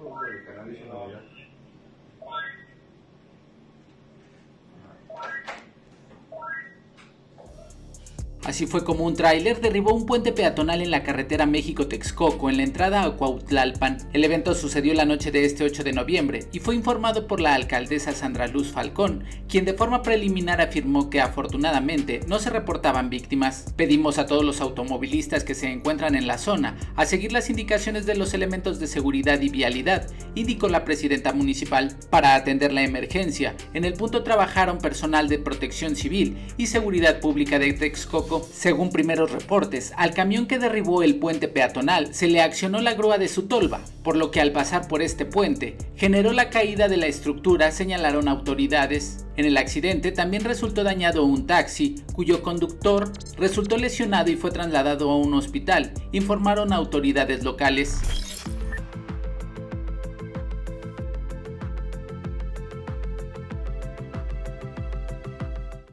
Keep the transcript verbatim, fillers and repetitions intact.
Así fue como un tráiler derribó un puente peatonal en la carretera México-Texcoco en la entrada a Cuautlalpan. El evento sucedió la noche de este ocho de noviembre y fue informado por la alcaldesa Sandra Luz Falcón, quien de forma preliminar afirmó que afortunadamente no se reportaban víctimas. Pedimos a todos los automovilistas que se encuentran en la zona a seguir las indicaciones de los elementos de seguridad y vialidad, indicó la presidenta municipal. Para atender la emergencia, en el punto trabajaron personal de protección civil y seguridad pública de Texcoco. Según primeros reportes, al camión que derribó el puente peatonal se le accionó la grúa de su tolva, por lo que al pasar por este puente generó la caída de la estructura, señalaron autoridades. En el accidente también resultó dañado un taxi, cuyo conductor resultó lesionado y fue trasladado a un hospital, informaron autoridades locales.